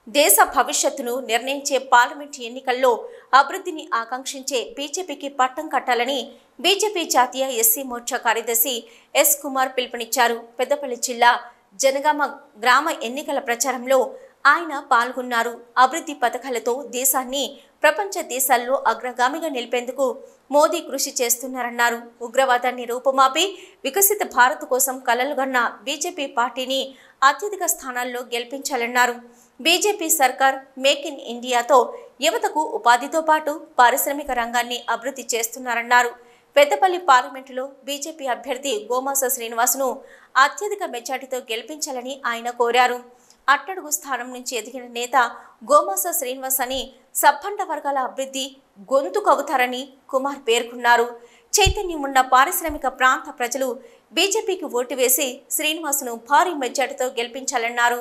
దేశ భవిష్యత్తును నిర్ణయించే పార్లమెంట్ ఎన్నికల్లో అభివృద్ధిని ఆకాంక్షించే బీజేపీకి పట్టం కట్టాలని బీజేపీ జాతీయ ఎస్సీ మోర్చా కార్యదర్శి ఎస్ కుమార్ పిలుపునిచ్చారు. పెద్దపల్లి జిల్లా జనగామ గ్రామ ఎన్నికల ప్రచారంలో ఆయన పాల్గొన్నారు. అభివృద్ధి పథకాలతో దేశాన్ని ప్రపంచ దేశాల్లో అగ్రగామిగా నిలిపేందుకు మోదీ కృషి చేస్తున్నారన్నారు. ఉగ్రవాదాన్ని రూపుమాపి వికసిత భారత్ కోసం కలలుగన్న బీజేపీ పార్టీని అత్యధిక స్థానాల్లో గెలిపించాలన్నారు. బీజేపీ సర్కార్ మేక్ ఇన్ ఇండియాతో యువతకు ఉపాధితో పాటు పారిశ్రామిక రంగాన్ని అభివృద్ధి చేస్తున్నారన్నారు. పెద్దపల్లి పార్లమెంటులో బీజేపీ అభ్యర్థి గోమాస శ్రీనివాస్ను అత్యధిక మెజార్టీతో గెలిపించాలని ఆయన కోరారు. అట్టడుగు స్థానం నుంచి ఎదిగిన నేత గోమాస శ్రీనివాస్ అని సబ్బండ వర్గాల అభివృద్ధి గొంతు కవుతారని కుమార్ పేర్కొన్నారు. చైతన్యం ఉన్న పారిశ్రామిక ప్రాంత ప్రజలు బీజేపీకి ఓటు వేసి శ్రీనివాస్ను భారీ మెజార్టీతో గెలిపించాలన్నారు.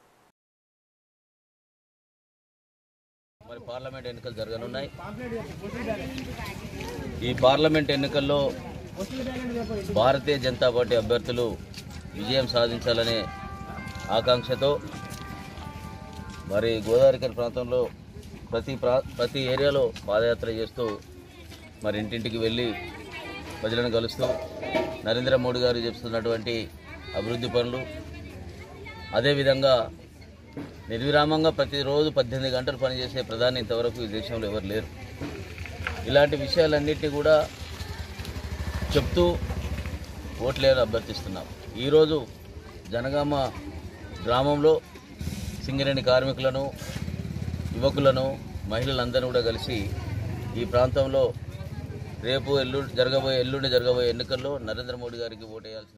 పార్లమెంట్ ఎన్నికలు జరగనున్నాయి. ఈ పార్లమెంట్ ఎన్నికల్లో భారతీయ జనతా పార్టీ అభ్యర్థులు విజయం సాధించాలనే ఆకాంక్షతో మరి గోదావరికని ప్రాంతంలో ప్రతి ఏరియాలో పాదయాత్ర చేస్తూ మరి ఇంటింటికి వెళ్ళి ప్రజలను కలుస్తూ నరేంద్ర మోడీ గారు చేస్తున్నటువంటి అభివృద్ధి పనులు, అదేవిధంగా నిర్విరామంగా ప్రతిరోజు 18 గంటలు పనిచేసే ప్రధాని ఇంతవరకు ఈ దేశంలో ఎవరు లేరు. ఇలాంటి విషయాలన్నింటినీ కూడా చెప్తూ ఓట్లేని అభ్యర్థిస్తున్నాం. ఈరోజు జనగామ గ్రామంలో సింగరేణి కార్మికులను, యువకులను, మహిళలందరూ కూడా కలిసి ఈ ప్రాంతంలో రేపు ఎల్లుండి జరగబోయే ఎన్నికల్లో నరేంద్ర మోడీ గారికి ఓటేయాల్సి